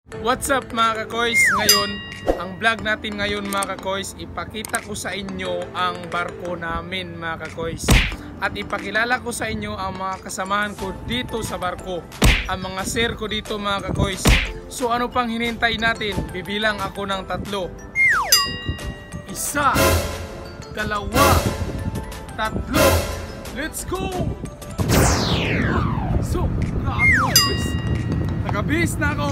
What's up mga kakoys? Ngayon, ang vlog natin ngayon mga kakoys, ipakita ko sa inyo ang barko namin mga kakoys. At ipakilala ko sa inyo ang mga kasamahan ko dito sa barko, ang mga sir ko dito mga kakoys. So ano pang hinintay natin? Bibilang ako ng 3. 1, 2, 3. Let's go! So, grabe mga kakoys. Nagabis na ako!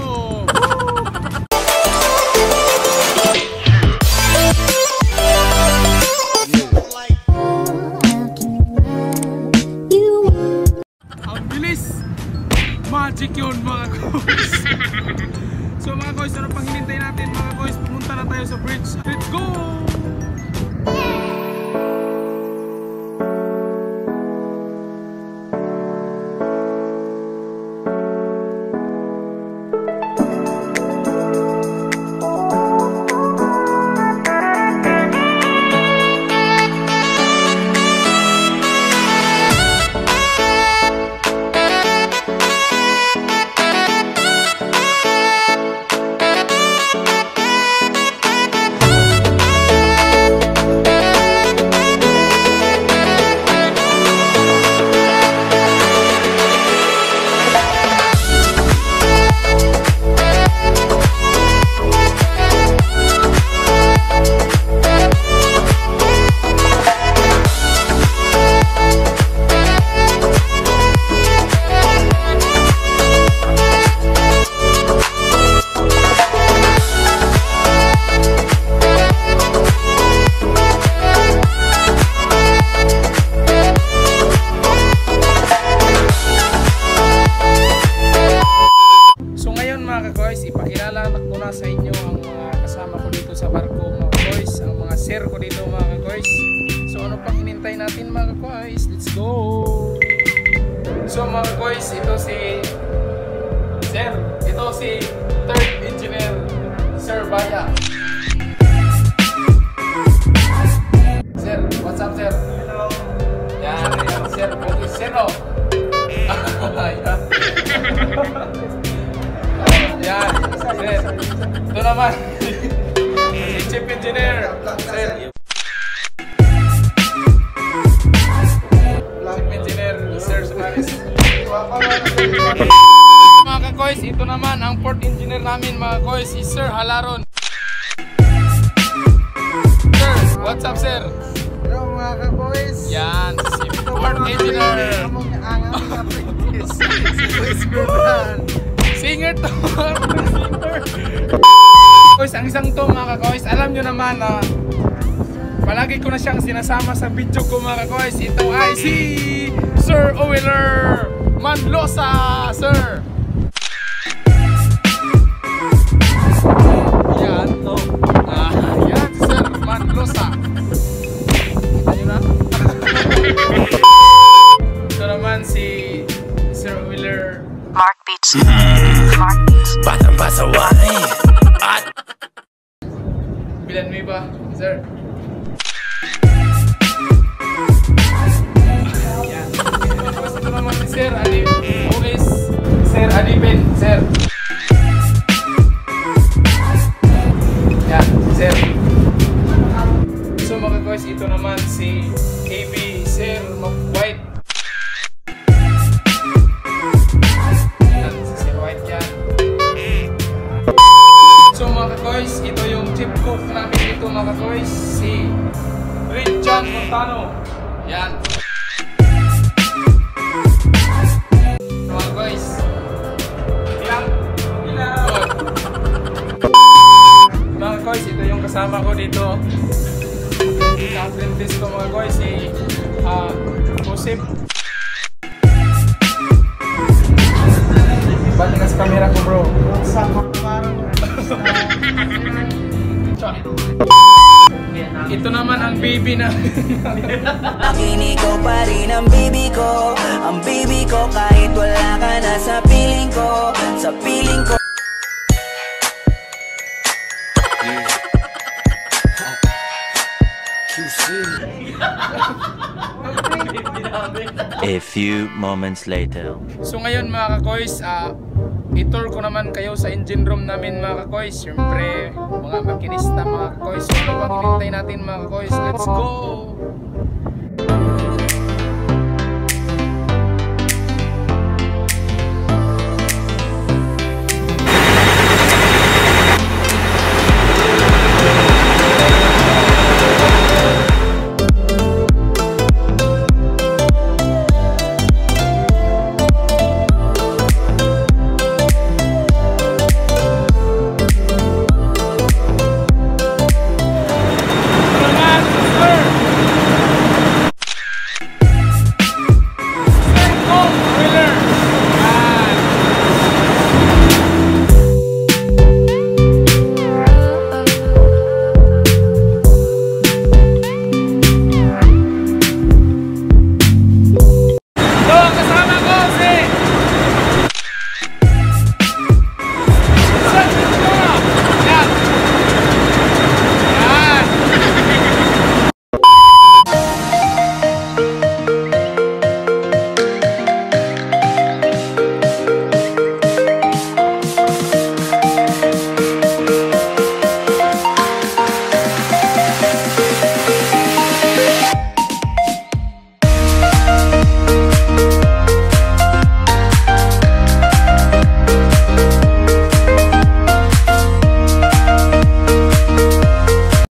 Ang bilis! Magic yun mga koys! So mga koys, ano pang hinintay natin mga koys? Pumunta na tayo sa bridge. Let's go! Ipakilala ko na sa inyo ang mga kasama ko dito sa barko mga koys, ang mga sir ko dito mga koys. So ano pang hinintay natin mga koys? Let's go! So mga koys, ito si sir, ito si 3rd engineer Sir Baya. Sir, what's up sir? Hello. Yan, sir, okay, zero. Yan, sir. Ito naman si Chief Engineer Sir. Chief Engineer Sir Sumaris. Mga kakoys, ito naman ang 4th Engineer namin mga koys, si Sir Halaron. Sir, what's up sir? Hello mga kakoys. Yan, si 4th Engineer. Singer to! Koys, ang isang to mga kakoys, alam nyo naman na palagi ko na siyang sinasama sa video ko mga kakoys. Ito ay si Sir Owiler Manlosa, sir! Yan to. Yan si Sir Manlosa. Kita nyo na? Ito naman si Sir Owiler Mark Beats. Mark Beats. Batang pasaway. Bilan mo ba, sir? Yan. Ito naman si Sir Adi. Okay, Sir Adipin, sir. Yan, sir. So mga guys, ito naman si AB Sir White. So mga kakoys, ito yung chief cook namin dito mga kakoys, si Richard Montano. Yan. Mga kakoys, ilang? Mga kakoys, ito yung kasama ko dito. Apprentice ko mga kakoys, si Joseph. Balik ka sa camera ko bro. Ito naman ang baby na Akin ikaw pa rin ang baby ko. Ang baby ko kahit wala ka na sa piling ko. Sa piling ko. A few moments later. So ngayon mga kakoys, i-tour ko naman kayo sa engine room namin mga kakoys. Siyempre, mga makinista mga kakoys. So ano bang hinintay natin mga kakoys? Let's go!